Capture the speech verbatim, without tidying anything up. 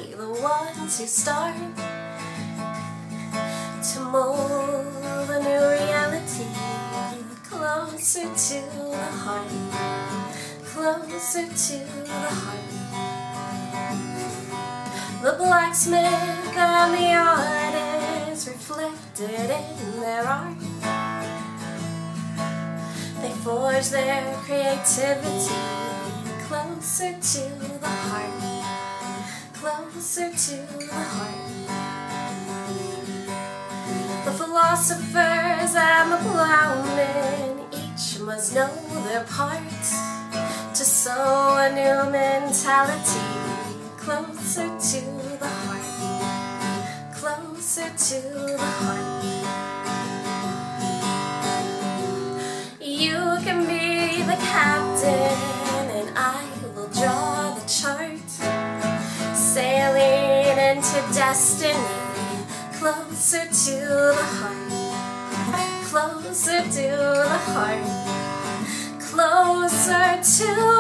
be the one to start to mold a new reality, closer to the heart, closer to the heart. The blacksmith and the artist reflected in their art. They forge their creativity closer to the heart, closer to the heart. The philosophers and the plowmen each must know their part to sow a new mentality closer to the heart, closer to the heart. You can be the captain and I will draw the chart, sailing into destiny closer to the heart, closer to the heart, closer to